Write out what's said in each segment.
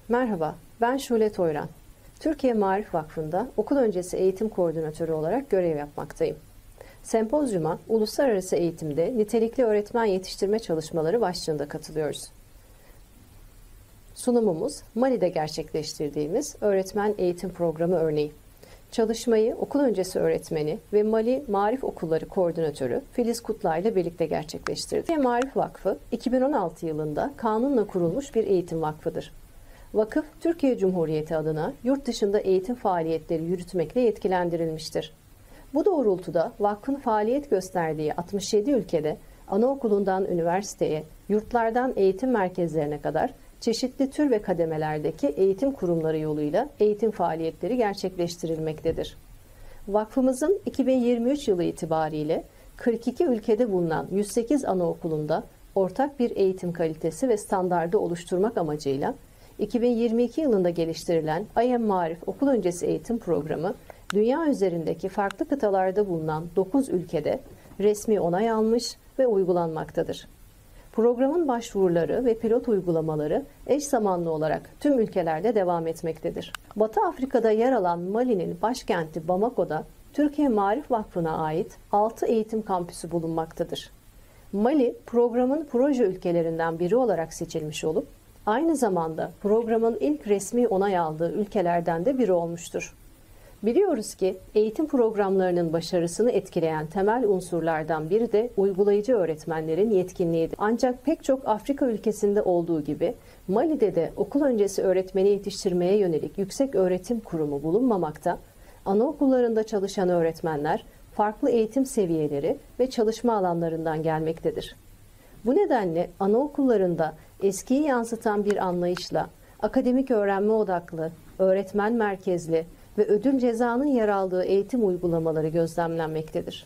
Merhaba, ben Şule Toyran. Türkiye Maarif Vakfı'nda okul öncesi eğitim koordinatörü olarak görev yapmaktayım. Sempozyuma, uluslararası eğitimde nitelikli öğretmen yetiştirme çalışmaları başlığında katılıyoruz. Sunumumuz, Mali'de gerçekleştirdiğimiz öğretmen eğitim programı örneği. Çalışmayı okul öncesi öğretmeni ve Mali Maarif Okulları Koordinatörü Filiz Kutlay ile birlikte gerçekleştirdi. Türkiye Maarif Vakfı, 2016 yılında kanunla kurulmuş bir eğitim vakfıdır. Vakıf, Türkiye Cumhuriyeti adına yurt dışında eğitim faaliyetleri yürütmekle yetkilendirilmiştir. Bu doğrultuda vakfın faaliyet gösterdiği 67 ülkede anaokulundan üniversiteye, yurtlardan eğitim merkezlerine kadar çeşitli tür ve kademelerdeki eğitim kurumları yoluyla eğitim faaliyetleri gerçekleştirilmektedir. Vakfımızın 2023 yılı itibariyle 42 ülkede bulunan 108 anaokulunda ortak bir eğitim kalitesi ve standardı oluşturmak amacıyla 2022 yılında geliştirilen IM Maarif Okul Öncesi Eğitim Programı, dünya üzerindeki farklı kıtalarda bulunan 9 ülkede resmi onay almış ve uygulanmaktadır. Programın başvuruları ve pilot uygulamaları eş zamanlı olarak tüm ülkelerde devam etmektedir. Batı Afrika'da yer alan Mali'nin başkenti Bamako'da Türkiye Maarif Vakfı'na ait 6 eğitim kampüsü bulunmaktadır. Mali, programın proje ülkelerinden biri olarak seçilmiş olup, aynı zamanda programın ilk resmi onay aldığı ülkelerden de biri olmuştur. Biliyoruz ki eğitim programlarının başarısını etkileyen temel unsurlardan biri de uygulayıcı öğretmenlerin yetkinliğidir. Ancak pek çok Afrika ülkesinde olduğu gibi Mali'de de okul öncesi öğretmeni yetiştirmeye yönelik yüksek öğretim kurumu bulunmamakta, anaokullarında çalışan öğretmenler farklı eğitim seviyeleri ve çalışma alanlarından gelmektedir. Bu nedenle anaokullarında eskiyi yansıtan bir anlayışla akademik öğrenme odaklı, öğretmen merkezli ve ödül cezanın yer aldığı eğitim uygulamaları gözlemlenmektedir.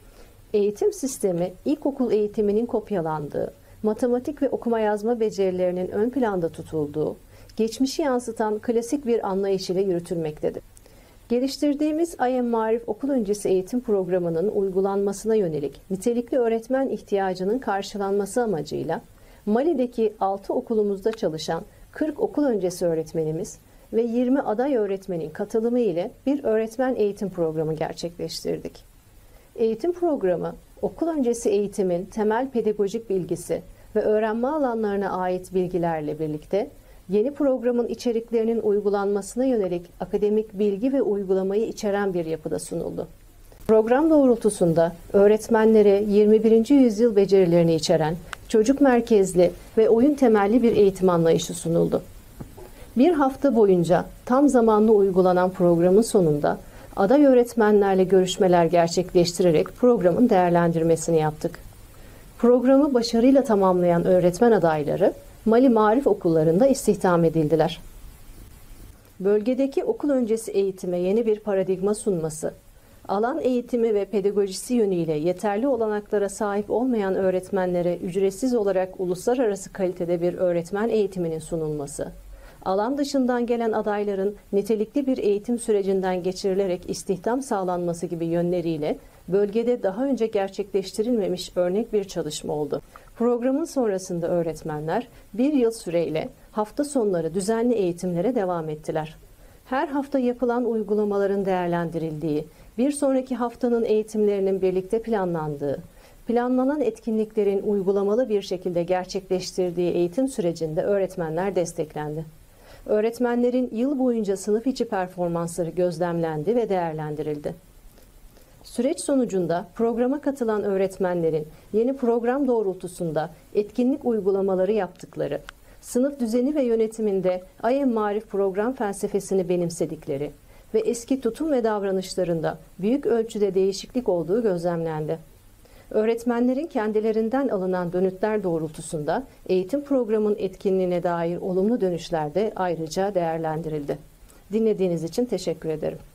Eğitim sistemi ilkokul eğitiminin kopyalandığı, matematik ve okuma yazma becerilerinin ön planda tutulduğu, geçmişi yansıtan klasik bir anlayış ile yürütülmektedir. Geliştirdiğimiz IM Maarif Okul Öncesi Eğitim Programı'nın uygulanmasına yönelik nitelikli öğretmen ihtiyacının karşılanması amacıyla Mali'deki 6 okulumuzda çalışan 40 okul öncesi öğretmenimiz ve 20 aday öğretmenin katılımı ile bir öğretmen eğitim programı gerçekleştirdik. Eğitim programı, okul öncesi eğitimin temel pedagojik bilgisi ve öğrenme alanlarına ait bilgilerle birlikte yeni programın içeriklerinin uygulanmasına yönelik akademik bilgi ve uygulamayı içeren bir yapıda sunuldu. Program doğrultusunda öğretmenlere 21. yüzyıl becerilerini içeren çocuk merkezli ve oyun temelli bir eğitim anlayışı sunuldu. Bir hafta boyunca tam zamanlı uygulanan programın sonunda aday öğretmenlerle görüşmeler gerçekleştirerek programın değerlendirmesini yaptık. Programı başarıyla tamamlayan öğretmen adayları Mali Maarif okullarında istihdam edildiler. Bölgedeki okul öncesi eğitime yeni bir paradigma sunması, alan eğitimi ve pedagojisi yönüyle yeterli olanaklara sahip olmayan öğretmenlere ücretsiz olarak uluslararası kalitede bir öğretmen eğitiminin sunulması, alan dışından gelen adayların nitelikli bir eğitim sürecinden geçirilerek istihdam sağlanması gibi yönleriyle bölgede daha önce gerçekleştirilmemiş örnek bir çalışma oldu. Programın sonrasında öğretmenler bir yıl süreyle hafta sonları düzenli eğitimlere devam ettiler. Her hafta yapılan uygulamaların değerlendirildiği, bir sonraki haftanın eğitimlerinin birlikte planlandığı, planlanan etkinliklerin uygulamalı bir şekilde gerçekleştirdiği eğitim sürecinde öğretmenler desteklendi. Öğretmenlerin yıl boyunca sınıf içi performansları gözlemlendi ve değerlendirildi. Süreç sonucunda programa katılan öğretmenlerin yeni program doğrultusunda etkinlik uygulamaları yaptıkları, sınıf düzeni ve yönetiminde IM Maarif program felsefesini benimsedikleri ve eski tutum ve davranışlarında büyük ölçüde değişiklik olduğu gözlemlendi. Öğretmenlerin kendilerinden alınan dönütler doğrultusunda eğitim programının etkinliğine dair olumlu dönüşler de ayrıca değerlendirildi. Dinlediğiniz için teşekkür ederim.